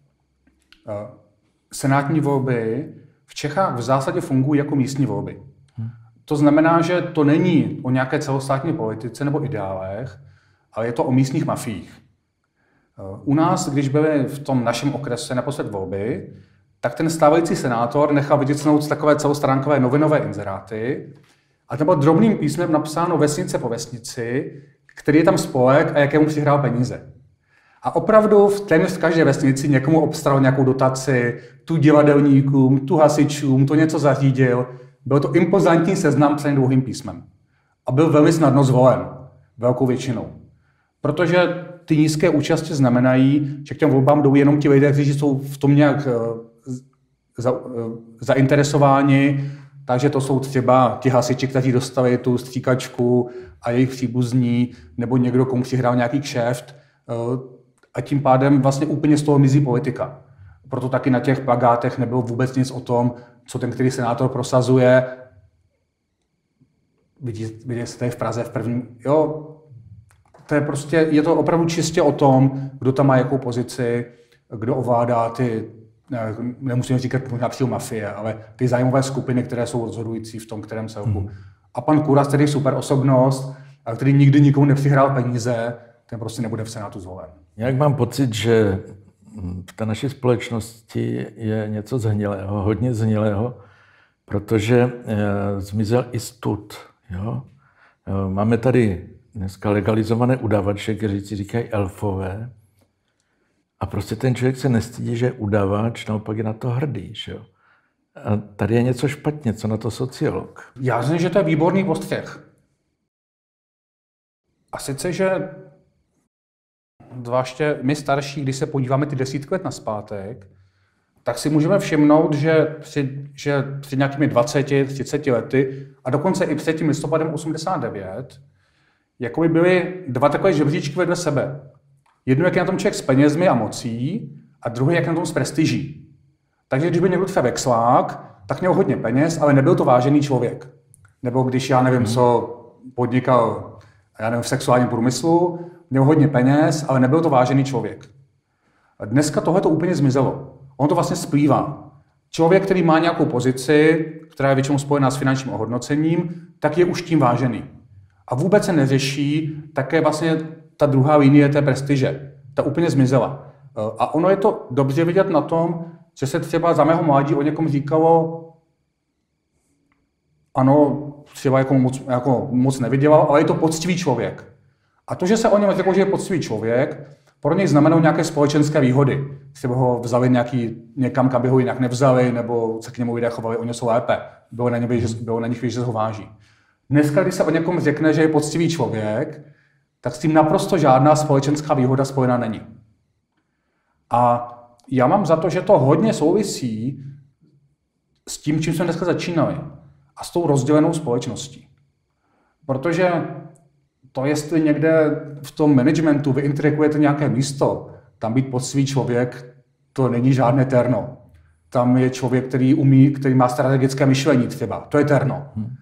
senátní volby v Čechách v zásadě fungují jako místní volby. To znamená, že to není o nějaké celostátní politice nebo ideálech, ale je to o místních mafiích. U nás, když byly v tom našem okrese naposled volby, tak ten stávající senátor nechal vytisknout takové celostránkové novinové inzeráty a tam bylo drobným písmem napsáno vesnice po vesnici, který je tam spolek a jakému přihrál peníze. A opravdu téměř v každé vesnici někomu obstaral nějakou dotaci, tu divadelníkům, tu hasičům, to něco zařídil. Byl to impozantní seznam psaný dlouhým písmem. A byl velmi snadno zvolen, velkou většinou. Protože ty nízké účasti znamenají, že k těm volbám jdou jenom ti lidé, kteří jsou v tom nějak zainteresováni, takže to jsou třeba ti hasiči, kteří dostali tu stříkačku a jejich příbuzní, nebo někdo, komu přihrál nějaký kšeft. A tím pádem vlastně úplně z toho mizí politika. Proto taky na těch plakátech nebylo vůbec nic o tom, co ten, který senátor prosazuje. Vidíte se tady v Praze v prvním. Jo, to je prostě, je to opravdu čistě o tom, kdo tam má jakou pozici, kdo ovládá ty, nemusíme říkat možná přímo mafie, ale ty zájmové skupiny, které jsou rozhodující v tom kterém celku. A pan Kuras, tedy super osobnost, a který nikdy nikomu nepřihrál peníze, ten prostě nebude v Senátu zvolen. Jak mám pocit, že v té naší společnosti je něco zhnilého, hodně zhnilého, protože zmizel i stud. Jo? Máme tady dneska legalizované udavače, kteří si říkají elfové. A prostě ten člověk se nestydí, že je udavač, naopak je na to hrdý. Že jo? A tady je něco špatně, co na to sociolog? Já myslím, že to je výborný postřeh. A sice, že zvláště my starší, když se podíváme ty desítky let nazpátek, tak si můžeme všimnout, že před nějakými 20-30 lety a dokonce i před tím listopadem 89, jakoby byly dva takové žebříčky vedle sebe. Jedno, jak je na tom člověk s penězmi a mocí, a druhý, jak je na tom s prestiží. Takže když byl někdo třeba vexlák, tak měl hodně peněz, ale nebyl to vážený člověk. Nebo když, já nevím, co podnikal, já nevím, v sexuálním průmyslu, měl hodně peněz, ale nebyl to vážený člověk. A dneska tohle to úplně zmizelo. On to vlastně splývá. Člověk, který má nějakou pozici, která je většinou spojená s finančním ohodnocením, tak je už tím vážený. A vůbec se neřeší také vlastně ta druhá linie té prestiže. Ta úplně zmizela. A ono je to dobře vidět na tom, že se třeba za mého mládí o někom říkalo, ano, třeba jako moc nevydělal, ale je to poctivý člověk. A to, že se o něm řeklo, že je poctivý člověk, pro něj znamenalo nějaké společenské výhody. Třeba ho vzali někam, kam by ho jinak nevzali, nebo se k němu lidé chovali o něco lépe. Bylo na nich vidět, že ho váží. Dneska, když se o někom řekne, že je poctivý člověk, tak s tím naprosto žádná společenská výhoda spojená není. A já mám za to, že to hodně souvisí s tím, čím jsme dneska začínali a s tou rozdělenou společností. Protože to, jestli někde v tom managementu vy integrujete nějaké místo, tam být poctivý člověk, to není žádné terno. Tam je člověk, který má strategické myšlení třeba. To je terno.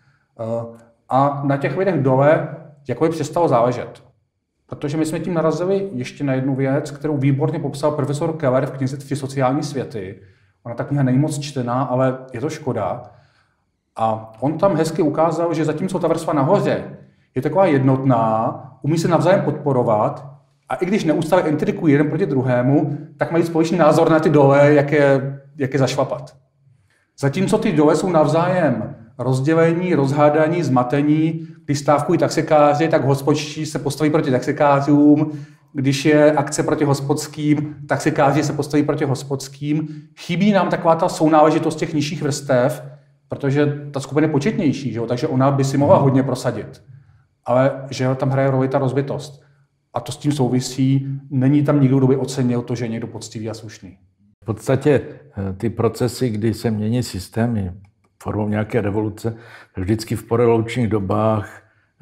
A na těch lidech dole jakoby přestalo záležet. Protože my jsme tím narazili ještě na jednu věc, kterou výborně popsal profesor Keller v knize Tři sociální světy. Ona ta kniha není moc čtená, ale je to škoda. A on tam hezky ukázal, že zatímco ta vrstva nahoře je taková jednotná, umí se navzájem podporovat a i když neustále intrikují jeden proti druhému, tak mají společný názor na ty dole, jak je zašlapat. Zatímco ty dole jsou navzájem rozdělení, rozhádaní, zmatení, když stávkují taxikáři, tak hospodští se postaví proti taxikářům, když je akce proti hospodským, taxikáři se postaví proti hospodským. Chybí nám taková ta sounáležitost těch nižších vrstev, protože ta skupina je početnější, že jo? Takže ona by si mohla hodně prosadit. Ale že tam hraje roli ta rozbitost. A to s tím souvisí, není tam nikdo, kdo by ocenil to, že je někdo poctivý a slušný. V podstatě ty procesy, kdy se mění systémy formou nějaké revoluce, vždycky v porevolučních dobách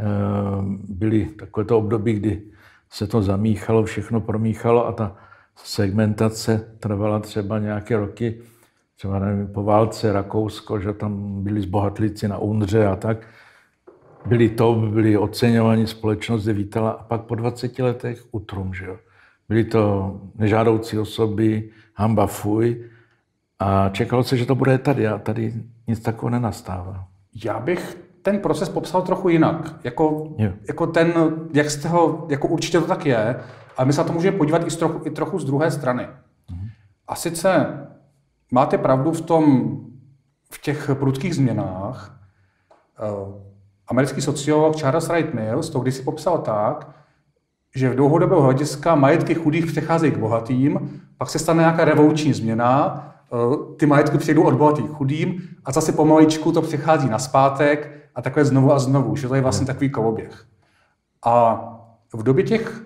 byly takovéto období, kdy se to zamíchalo, všechno promíchalo a ta segmentace trvala třeba nějaké roky, třeba nevím, po válce Rakousko, že tam byli zbohatlíci na Undře a tak. Byli oceňováni, společnost je vítala a pak po 20 letech utrum, že jo. Byly to nežádoucí osoby, hamba fuj a čekalo se, že to bude tady a tady nic takového nenastává. Já bych ten proces popsal trochu jinak. Jako ten, jak jste ho, jako určitě to tak je, ale my se na to můžeme podívat i trochu z druhé strany. A sice máte pravdu v těch prudkých změnách. Americký sociolog Charles Wright Mills to kdysi popsal tak, že v dlouhodobého hlediska majetky chudých přecházejí k bohatým, pak se stane nějaká revoluční změna, ty majetky přejdou od bohatých k chudým a zase pomaličku to přechází nazpátek a takhle znovu a znovu, že to je vlastně takový koloběh. A v době těch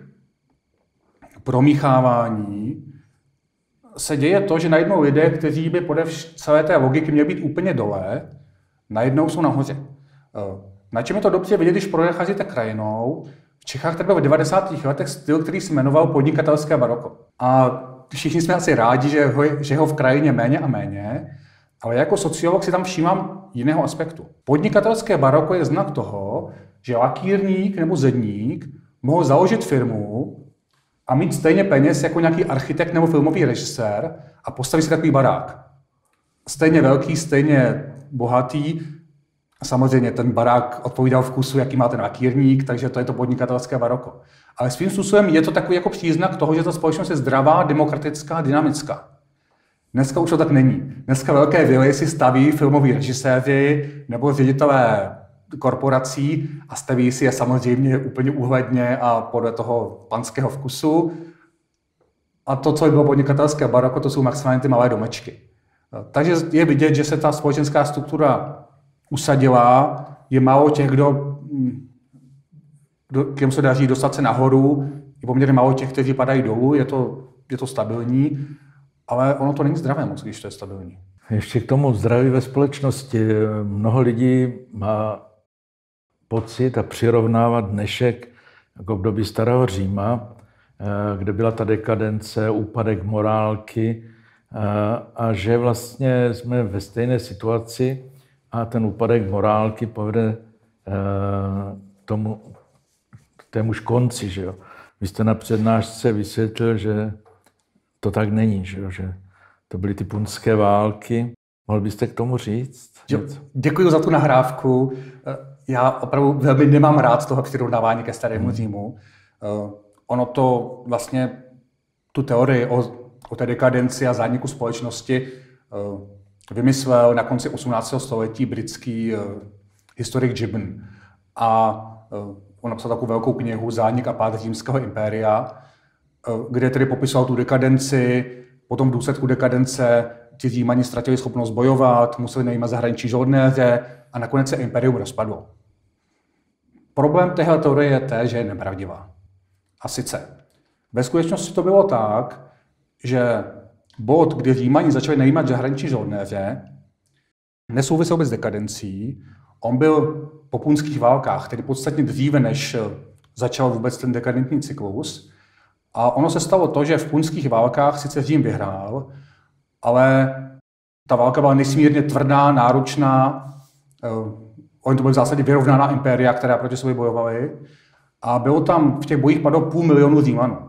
promíchávání se děje to, že najednou lidé, kteří by podle celé té logiky měli být úplně dole, najednou jsou nahoře. Na čem je to dobře vidět, když procházíte krajinou? V Čechách tady byl v 90. letech styl, který se jmenoval podnikatelské baroko. A všichni jsme asi rádi, že ho v krajině méně a méně, ale jako sociolog si tam všímám jiného aspektu. Podnikatelské baroko je znak toho, že lakírník nebo zedník mohl založit firmu a mít stejně peněz jako nějaký architekt nebo filmový režisér a postavit si takový barák. Stejně velký, stejně bohatý. Samozřejmě ten barák odpovídal vkusu, jaký má ten lakírník, takže to je to podnikatelské baroko. Ale svým způsobem je to takový jako příznak toho, že ta společnost je zdravá, demokratická, dynamická. Dneska už to tak není. Dneska velké vily si staví filmoví režiséři nebo ředitelé korporací a staví si je samozřejmě úplně úhledně a podle toho panského vkusu. A to, co bylo podnikatelské baroko, to jsou maximálně ty malé domečky. Takže je vidět, že se ta společenská struktura usadila, je málo těch, kým se daří dostat se nahoru, je poměrně málo těch, kteří padají dolů, je to stabilní, ale ono to není zdravé moc, když to je stabilní. Ještě k tomu zdraví ve společnosti. Mnoho lidí má pocit a přirovnávat dnešek k období starého Říma, kde byla ta dekadence, úpadek morálky a že vlastně jsme ve stejné situaci a ten úpadek morálky povede k témuž konci. Že jo? Vy jste na přednášce vysvětlil, že to tak není, že to byly ty punské války. Mohl byste k tomu říct? Děkuji za tu nahrávku. Já opravdu velmi nemám rád toho přirovnávání ke starému Římu. Ono to vlastně, tu teorii o té dekadenci a zániku společnosti vymyslel na konci 18. století britský historik Gibbon. A on napsal takovou velkou knihu Zánik a pád římského impéria, kde tedy popisoval tu dekadenci, potom v důsledku dekadence ti Římani ztratili schopnost bojovat, museli najímat zahraniční žoldnéře a nakonec se impérium rozpadlo. Problém téhle teorie je té, že je nepravdivá. A sice, ve skutečnosti to bylo tak, že bod, kdy Římani začali najímat zahraniční žoldnéře, nesouvisel vůbec s dekadencí. On byl po punských válkách, tedy podstatně dříve, než začal vůbec ten dekadentní cyklus. A ono se stalo to, že v punských válkách sice Řím vyhrál, ale ta válka byla nesmírně tvrdá, náročná. Oni to byly v zásadě vyrovnaná impéria, která proti sobě bojovaly. A bylo tam v těch bojích padlo 500 000 Římanů.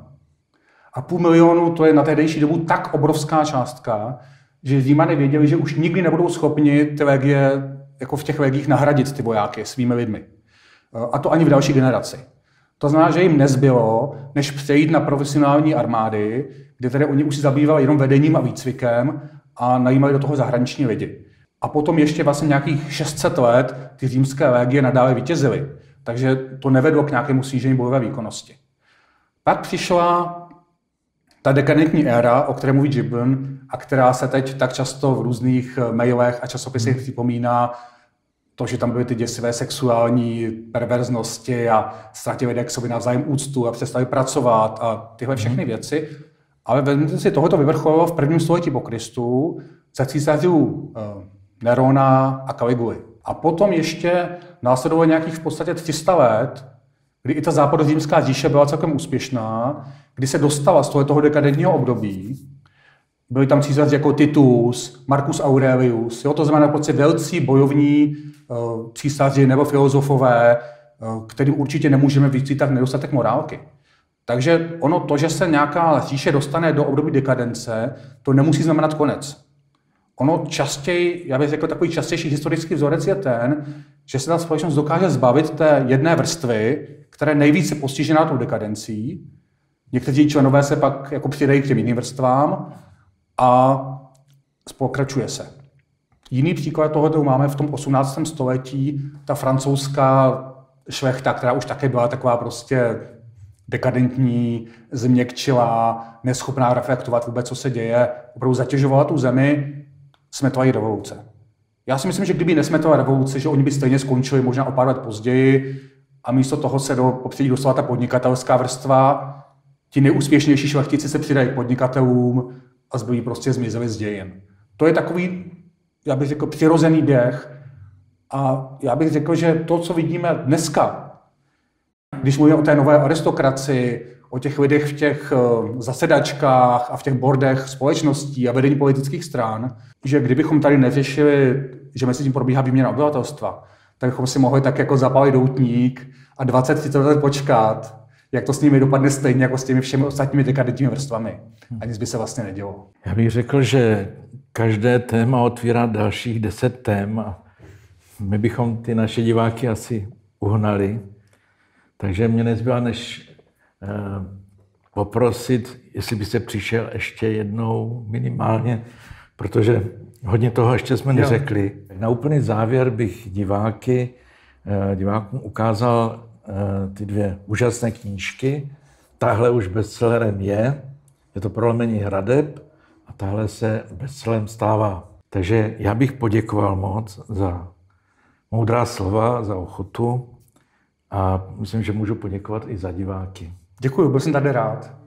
A 500 000 to je na tehdejší dobu tak obrovská částka, že Římané věděli, že už nikdy nebudou schopni ty legie, jako v těch legiích, nahradit ty vojáky svými lidmi. A to ani v další generaci. To znamená, že jim nezbylo, než přejít na profesionální armády, kde tedy oni už si zabývali jenom vedením a výcvikem a najímali do toho zahraniční lidi. A potom ještě vlastně nějakých 600 let ty římské legie nadále vítězily. Takže to nevedlo k nějakému snížení bojové výkonnosti. Pak přišla ta dekadentní éra, o které mluví Gibbon, a která se teď tak často v různých mailech a časopisech připomíná, to, že tam byly ty děsivé sexuální perverznosti a ztratili lidé k sobě navzájem úctu a přestali pracovat a tyhle všechny věci. Ale vezměte si, tohoto vyvrcholilo v 1. století po Kristu za císařů Nerona a Caliguly. A potom ještě následovalo nějakých v podstatě 300 let, kdy i ta západořímská říše byla celkem úspěšná, kdy se dostala z toho dekadentního období. Byli tam císaři jako Titus, Marcus Aurelius, to znamená prostě velcí bojovní císaři nebo filozofové, kterým určitě nemůžeme vyčítat nedostatek morálky. Takže ono to, že se nějaká říše dostane do období dekadence, to nemusí znamenat konec. Ono častěji, já bych řekl, takový častější historický vzorec je ten, že se ta společnost dokáže zbavit té jedné vrstvy, která je nejvíce postižená tou dekadencí. Někteří členové se pak jako přidají k těm jiným vrstvám a pokračuje se. Jiný příklad tohoto máme v tom 18. století, ta francouzská šlechta, která už také byla taková prostě dekadentní, změkčilá, neschopná reflektovat vůbec, co se děje, opravdu zatěžovala tu zemi, smetla revoluce. Já si myslím, že kdyby nesmetla revoluce, že oni by stejně skončili možná o pár let později a místo toho se do popředí dostala ta podnikatelská vrstva, ti nejúspěšnější šlechtici se přidají k podnikatelům a zbyli prostě zmizeli z dějin. To je takový, já bych řekl, přirozený běh a já bych řekl, že to, co vidíme dneska, když mluvíme o té nové aristokracii, o těch lidech v těch zasedačkách a v těch bordech společností a vedení politických stran, že kdybychom tady neřešili, že mezi tím probíhá výměna obyvatelstva, tak bychom si mohli tak jako zapálit doutník a 20-30 let počkat, jak to s nimi dopadne stejně jako s těmi všemi ostatními dekadentními vrstvami. A nic by se vlastně nedělo. Já bych řekl, že každé téma otvírá dalších 10 tém a my bychom ty naše diváky asi uhnali. Takže mě nezbývá, než poprosit, jestli byste přišel ještě jednou minimálně, protože hodně toho ještě jsme neřekli. Na úplný závěr bych divákům ukázal ty 2 úžasné knížky. Tahle už bestsellerem je to Prolomení hradeb a tahle se bestsellerem stává. Takže já bych poděkoval moc za moudrá slova, za ochotu a myslím, že můžu poděkovat i za diváky. Děkuji, byl jsem tady rád.